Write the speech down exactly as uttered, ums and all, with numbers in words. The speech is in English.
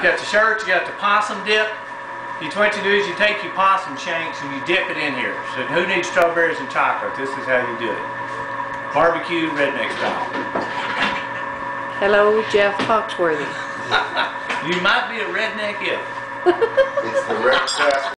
got the shirt, you got the possum dip. You, what you do is you take your possum shanks and you dip it in here. So who needs strawberries and chocolate? This is how you do it. Barbecue redneck style. Hello, Jeff Foxworthy. You might be a redneck if. It's the red